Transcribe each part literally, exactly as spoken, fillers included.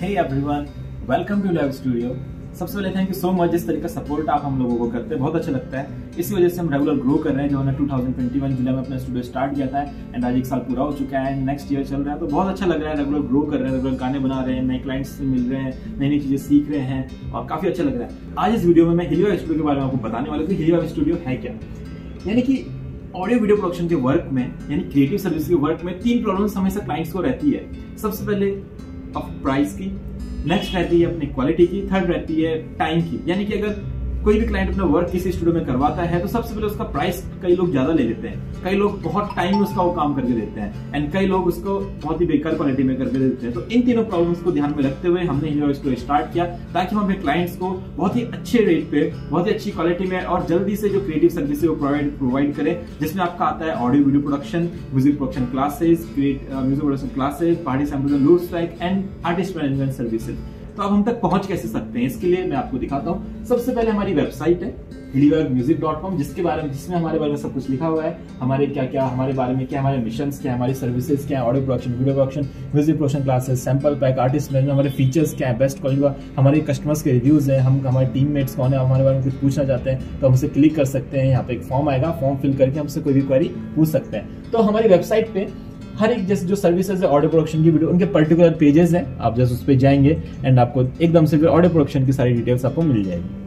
Hey everyone, welcome to live studio. सबसे पहले thank you so much जिस तरीके का सपोर्ट आप हम लोगों को करते हैं, बहुत अच्छा लगता है। इसी वजह से हम रेगुलर ग्रो कर रहे हैं। जो हमने दो हज़ार इक्कीस जुलाई में अपना स्टूडियो स्टार्ट किया था एंड आज एक साल पूरा हो चुका है, नेक्स्ट ईयर चल रहा है, तो बहुत अच्छा लग रहा है। रेगुलर ग्रो कर रहे हैं, रेगुलर गाने बना रहे हैं, नए क्लाइंट्स से मिल रहे हैं, नई नई चीजें सीख रहे हैं और काफी अच्छा लग रहा है। आज इस वीडियो में मैं हिलीवाइब स्टूडियो के बारे में आपको बताने वाला हूँ कि हिलीवाइब स्टूडियो है क्या। यानी कि ऑडियो वीडियो प्रोडक्शन के वर्क में, यानी क्रिएटिव सर्विस के वर्क में तीन प्रॉब्लम्स हमेशा क्लाइंट्स को रहती है। सबसे पहले ऑफ प्राइस की, नेक्स्ट रहती है अपनी क्वालिटी की, थर्ड रहती है टाइम की। यानी कि अगर कोई भी क्लाइंट अपना वर्क किसी स्टूडियो में करवाता है तो सबसे पहले उसका प्राइस कई लोग ज्यादा ले लेते हैं, कई लोग बहुत टाइम में उसका वो काम करके देते हैं एंड कई लोग उसको बहुत ही बेकार क्वालिटी में करके देते हैं। तो इन तीनों प्रॉब्लम्स को ध्यान में रखते हुए हमने हिलीवाइब स्टूडियो स्टार्ट किया ताकि हम अपने क्लाइंट्स को बहुत ही अच्छे रेट पे, बहुत ही अच्छी क्वालिटी में और जल्दी से जो क्रिएटिव सर्विस वो प्रोवाइड प्रोवाइड करें, जिसमें आपका आता है audio video production, music production classes, music production classes, party samples and loop track and artist management services. तो अब हम तक पहुंच कैसे सकते हैं, इसके लिए मैं आपको दिखाता हूं। सबसे पहले हमारी वेबसाइट है हिलीवाइब म्यूजिक डॉट कॉम, जिसके बारे में जिसमें हमारे बारे में सब कुछ लिखा हुआ है। हमारे क्या क्या हमारे बारे में क्या, हमारे मिशंस क्या, हमारी सर्विसेज क्या, audio production, video production, music production classes, sample pack, artist management, हमारे फीचर्स क्या है, बेस्ट क्वालिटी का, हमारे कस्टमर्स के रिव्यूज हैं, हम हमारे टीममेट्स कौन है, हमारे बारे में कुछ पूछना चाहते हैं तो हमसे क्लिक कर सकते हैं। यहाँ पे एक फॉर्म आएगा, फॉर्म फिल करके हमसे कोई भी क्वेरी पूछ सकते हैं। तो हमारी वेबसाइट पे हर एक जैसे जो सर्विसेज है ऑडियो प्रोडक्शन की, वीडियो, उनके पर्टिकुलर पेजेस हैं। आप जैसे उस पर जाएंगे एंड आपको एकदम से फिर ऑडियो प्रोडक्शन की सारी डिटेल्स आपको मिल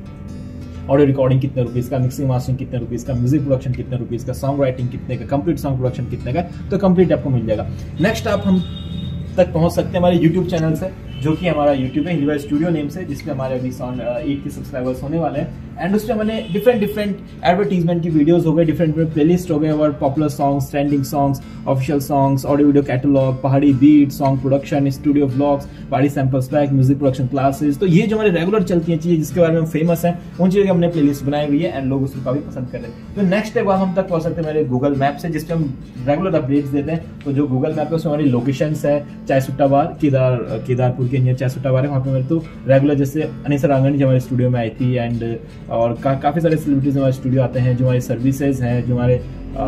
जाएगी। ऑडियो रिकॉर्डिंग कितने रुपीस का, मिक्सिंग मास्टरिंग कितने रुपीस का, म्यूजिक प्रोडक्शन कितने रुपीस का, सॉन्ग राइटिंग कितने का, कंप्लीट सॉन्ग प्रोडक्शन कितने का, तो कंप्लीट आपको मिल जाएगा। नेक्स्ट आप हम तक पहुंच सकते हैं हमारे यूट्यूब चैनल से, जो कि हमारा यूट्यूब है हिलीवाइब स्टूडियो नेम से, जिसमें हमारे अभी साउंड एट के सब्सक्राइबर्स होने वाले हैं। एंड उसमें मैंने डिफरेंट डिफरेंट एडवर्टीजमेंट की वीडियोस हो गए, डिफरेंट डिफरेंट प्लेलिस्ट हो गए, और popular songs, trending songs, official songs, audio video catalogue, Pahari beat, song production, studio vlogs, party samples pack, music production classes. तो ये जो हमारे रेगुलर चलती हैं चीजें, जिसके बारे में हम फेमस हैं, उन चीजों की हमने प्लेलिस्ट बनाई हुई है एंड लोग उसको काफी पसंद कर रहे हैं। तो नेक्स्ट स्टेप हम तक पहुंच सकते हैं मेरे गूगल मैप से, जिसपे हम रेगुलर अपडेट्स देते हैं। तो जो गूगल मैप है उसमें हमारी लोकेशन है, चाहे सुट्टाबार, केदार केदारपुर के नियर चाहे सुट्टाबार है, वहाँ पे मेरे तो रेगुलर जैसे अनिसा रांगनी जो हमारे स्टूडियो में आई थी एंड और का, काफी सारे सेलिब्रिटीज हमारे स्टूडियो आते हैं। जो हमारी सर्विसेज हैं, जो हमारे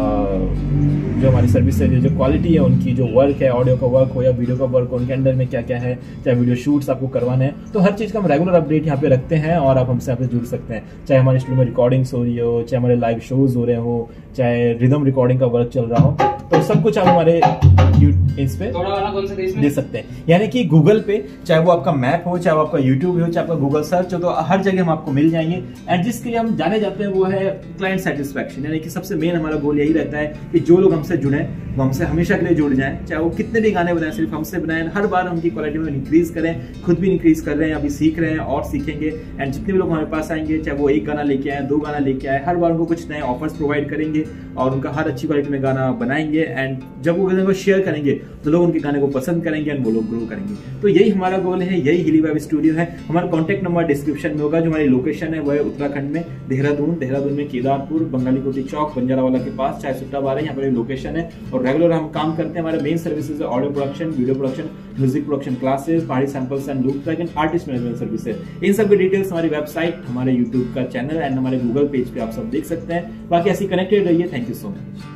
जो हमारी सर्विसेज है, जो क्वालिटी है उनकी, जो वर्क है, ऑडियो का वर्क हो या वीडियो का वर्क हो, उनके अंडर में क्या क्या है, चाहे वीडियो शूट्स आपको करवाने हैं, तो हर चीज़ का हम रेगुलर अपडेट यहाँ पे रखते हैं और आप हमसे यहाँ पे जुड़ सकते हैं। चाहे हमारे स्टूडियो में रिकॉर्डिंग्स हो रही हो, चाहे हमारे लाइव शोज हो रहे हो, चाहे रिदम रिकॉर्डिंग का वर्क चल रहा हो, तो सब कुछ आप हमारे इस पे दे सकते हैं। यानी कि गूगल पे, चाहे वो आपका मैप हो, चाहे वो आपका यूट्यूब हो, चाहे आपका गूगल सर्च हो, तो हर जगह हम आपको मिल जाएंगे। एंड जिसके लिए हम जाने जाते हैं वो है क्लाइंट सेटिस्फैक्शन। यानी कि सबसे मेन हमारा गोल यही रहता है कि जो लोग हमसे जुड़े वो हमसे हमेशा के लिए जुड़ जाएं, चाहे वो कितने भी गाने बनाएं, सिर्फ हमसे बनाएं, हर बार उनकी क्वालिटी में इंक्रीज करें, खुद भी इंक्रीज कर रहे हैं, अभी सीख रहे हैं और सीखेंगे। एंड जितने भी लोग हमारे पास आएंगे, चाहे वो एक गाना लेके आए, दो गाना लेके आए, हर बार उनको कुछ नए ऑफर्स प्रोवाइड करेंगे और उनका हर अच्छी क्वालिटी में गाना बनाएंगे। एंड जब वो गाने को शेयर करेंगे तो लोग उनके गाने को पसंद करेंगे एंड वो लोग ग्रो करेंगे। तो यही हमारा गोल है, यही हिलीवाइब स्टूडियो है। हमारा कॉन्टैक्ट नंबर डिस्क्रिप्शन में होगा। जो हमारी लोकेशन है वो है उत्तराखंड में देहरादून, देहरादून में केदारपुर, बंगाली कोटी चौक, बंजारावाला के पास, चाहे सुट्टाबार है, यहाँ पर लोकेशन है। और रेगुलर हम काम करते हैं। हमारे मेन सर्विसेज है audio production, video production, music production classes, party samples and loop track and artist management services. इन सब की डिटेल्स हमारी वेबसाइट, हमारे यूट्यूब का चैनल एंड हमारे गूगल पेज पे आप सब देख सकते हैं। बाकी ऐसी कनेक्टेड रहिए। Thank you so much.